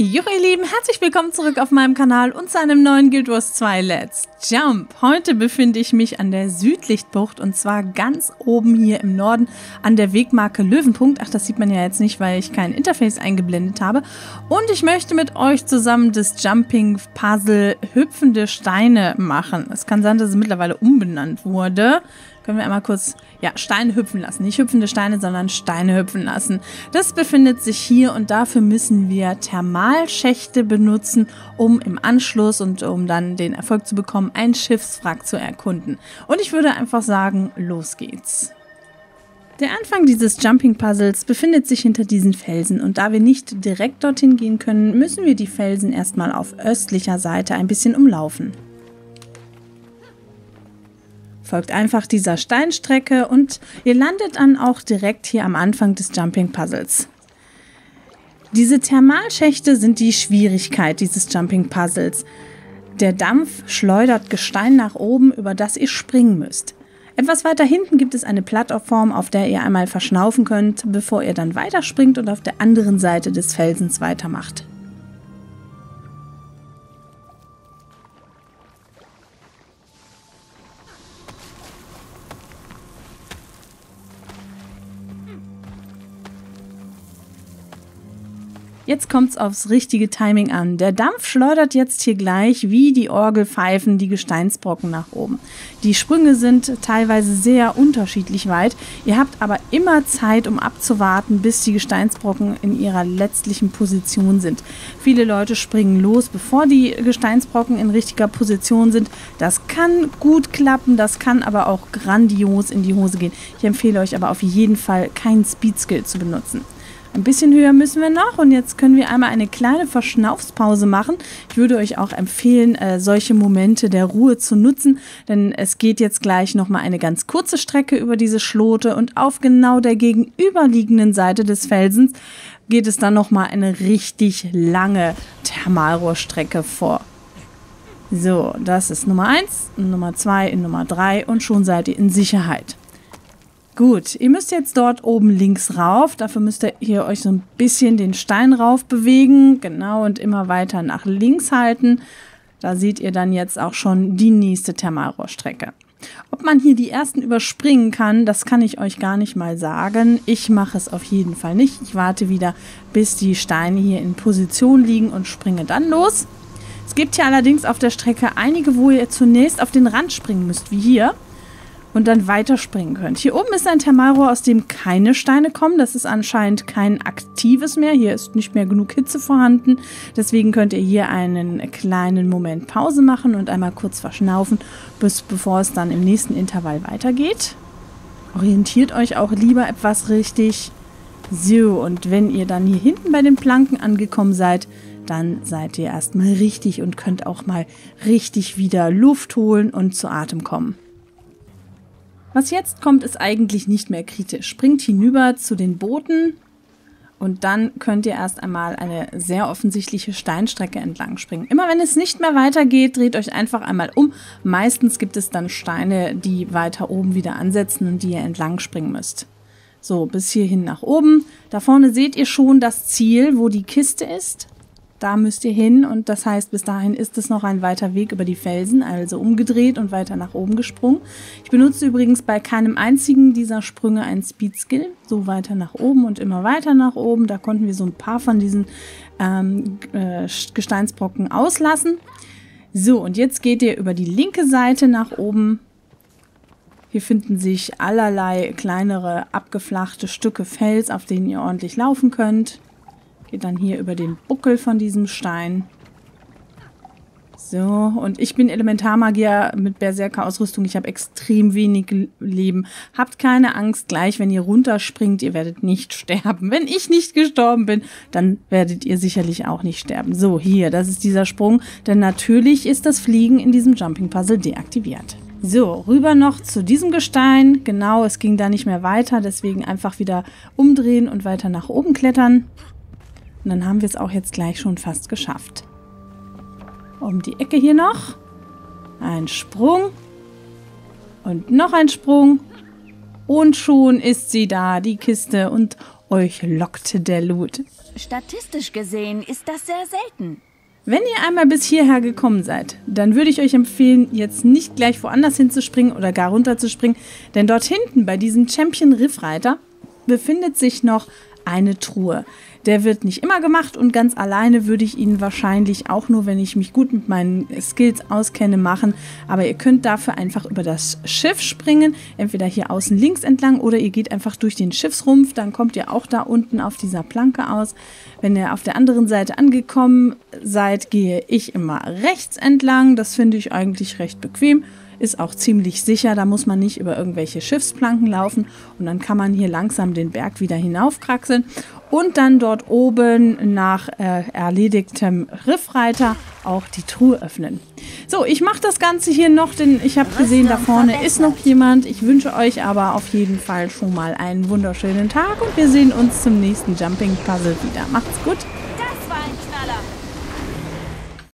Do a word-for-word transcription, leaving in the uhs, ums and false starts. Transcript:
Jo ihr Lieben, herzlich willkommen zurück auf meinem Kanal und zu einem neuen Guild Wars zwei Let's Jump. Heute befinde ich mich an der Südlichtbucht und zwar ganz oben hier im Norden an der Wegmarke Löwenpunkt. Ach, das sieht man ja jetzt nicht, weil ich kein Interface eingeblendet habe. Und ich möchte mit euch zusammen das Jumping Puzzle Hüpfende Steine machen. Es kann sein, dass es mittlerweile umbenannt wurde. Können wir einmal kurz, ja, Steine hüpfen lassen. Nicht hüpfende Steine, sondern Steine hüpfen lassen. Das befindet sich hier und dafür müssen wir Thermalschächte benutzen, um im Anschluss und um dann den Erfolg zu bekommen, ein Schiffswrack zu erkunden. Und ich würde einfach sagen, los geht's. Der Anfang dieses Jumping Puzzles befindet sich hinter diesen Felsen und da wir nicht direkt dorthin gehen können, müssen wir die Felsen erstmal auf östlicher Seite ein bisschen umlaufen. Folgt einfach dieser Steinstrecke und ihr landet dann auch direkt hier am Anfang des Jumping Puzzles. Diese Thermalschächte sind die Schwierigkeit dieses Jumping Puzzles. Der Dampf schleudert Gestein nach oben, über das ihr springen müsst. Etwas weiter hinten gibt es eine Plattform, auf der ihr einmal verschnaufen könnt, bevor ihr dann weiterspringt und auf der anderen Seite des Felsens weitermacht. Jetzt kommt es aufs richtige Timing an. Der Dampf schleudert jetzt hier gleich wie die Orgelpfeifen die Gesteinsbrocken nach oben. Die Sprünge sind teilweise sehr unterschiedlich weit. Ihr habt aber immer Zeit, um abzuwarten, bis die Gesteinsbrocken in ihrer letztlichen Position sind. Viele Leute springen los, bevor die Gesteinsbrocken in richtiger Position sind. Das kann gut klappen, das kann aber auch grandios in die Hose gehen. Ich empfehle euch aber auf jeden Fall, keinen Speedskill zu benutzen. Ein bisschen höher müssen wir noch und jetzt können wir einmal eine kleine Verschnaufspause machen. Ich würde euch auch empfehlen, äh, solche Momente der Ruhe zu nutzen, denn es geht jetzt gleich nochmal eine ganz kurze Strecke über diese Schlote und auf genau der gegenüberliegenden Seite des Felsens geht es dann nochmal eine richtig lange Thermalrohrstrecke vor. So, das ist Nummer eins, Nummer zwei, Nummer drei und schon seid ihr in Sicherheit. Gut, ihr müsst jetzt dort oben links rauf. Dafür müsst ihr hier euch so ein bisschen den Stein rauf bewegen. Genau, und immer weiter nach links halten. Da seht ihr dann jetzt auch schon die nächste Thermalrohrstrecke. Ob man hier die ersten überspringen kann, das kann ich euch gar nicht mal sagen. Ich mache es auf jeden Fall nicht. Ich warte wieder, bis die Steine hier in Position liegen und springe dann los. Es gibt hier allerdings auf der Strecke einige, wo ihr zunächst auf den Rand springen müsst, wie hier. Und dann weiterspringen könnt. Hier oben ist ein Thermalrohr, aus dem keine Steine kommen. Das ist anscheinend kein aktives mehr. Hier ist nicht mehr genug Hitze vorhanden. Deswegen könnt ihr hier einen kleinen Moment Pause machen und einmal kurz verschnaufen, bis bevor es dann im nächsten Intervall weitergeht. Orientiert euch auch lieber etwas richtig. So, und wenn ihr dann hier hinten bei den Planken angekommen seid, dann seid ihr erstmal richtig und könnt auch mal richtig wieder Luft holen und zu Atem kommen. Was jetzt kommt, ist eigentlich nicht mehr kritisch. Springt hinüber zu den Booten und dann könnt ihr erst einmal eine sehr offensichtliche Steinstrecke entlang springen. Immer wenn es nicht mehr weitergeht, dreht euch einfach einmal um. Meistens gibt es dann Steine, die weiter oben wieder ansetzen und die ihr entlang springen müsst. So, bis hierhin nach oben. Da vorne seht ihr schon das Ziel, wo die Kiste ist. Da müsst ihr hin und das heißt, bis dahin ist es noch ein weiter Weg über die Felsen, also umgedreht und weiter nach oben gesprungen. Ich benutze übrigens bei keinem einzigen dieser Sprünge einen Speedskill, so weiter nach oben und immer weiter nach oben. Da konnten wir so ein paar von diesen ähm, äh, Gesteinsbrocken auslassen. So, und jetzt geht ihr über die linke Seite nach oben. Hier finden sich allerlei kleinere abgeflachte Stücke Fels, auf denen ihr ordentlich laufen könnt. Geht dann hier über den Buckel von diesem Stein. So, und ich bin Elementarmagier mit Berserker-Ausrüstung. Ich habe extrem wenig Leben. Habt keine Angst, gleich wenn ihr runterspringt, ihr werdet nicht sterben. Wenn ich nicht gestorben bin, dann werdet ihr sicherlich auch nicht sterben. So, hier, das ist dieser Sprung. Denn natürlich ist das Fliegen in diesem Jumping-Puzzle deaktiviert. So, rüber noch zu diesem Gestein. Genau, es ging da nicht mehr weiter. Deswegen einfach wieder umdrehen und weiter nach oben klettern. Und dann haben wir es auch jetzt gleich schon fast geschafft. Um die Ecke hier noch. Ein Sprung. Und noch ein Sprung. Und schon ist sie da, die Kiste. Und euch lockt der Loot. Statistisch gesehen ist das sehr selten. Wenn ihr einmal bis hierher gekommen seid, dann würde ich euch empfehlen, jetzt nicht gleich woanders hinzuspringen oder gar runterzuspringen, denn dort hinten bei diesem Champion Riffreiter befindet sich noch eine Truhe. Der wird nicht immer gemacht und ganz alleine würde ich ihn wahrscheinlich auch nur, wenn ich mich gut mit meinen Skills auskenne, machen. Aber ihr könnt dafür einfach über das Schiff springen, entweder hier außen links entlang oder ihr geht einfach durch den Schiffsrumpf, dann kommt ihr auch da unten auf dieser Planke aus. Wenn ihr auf der anderen Seite angekommen seid, gehe ich immer rechts entlang. Das finde ich eigentlich recht bequem. Ist auch ziemlich sicher, da muss man nicht über irgendwelche Schiffsplanken laufen und dann kann man hier langsam den Berg wieder hinaufkraxeln und dann dort oben nach äh, erledigtem Riffreiter auch die Truhe öffnen. So, ich mache das Ganze hier noch, denn ich habe gesehen, da vorne ist noch jemand. Ich wünsche euch aber auf jeden Fall schon mal einen wunderschönen Tag und wir sehen uns zum nächsten Jumping Puzzle wieder. Macht's gut!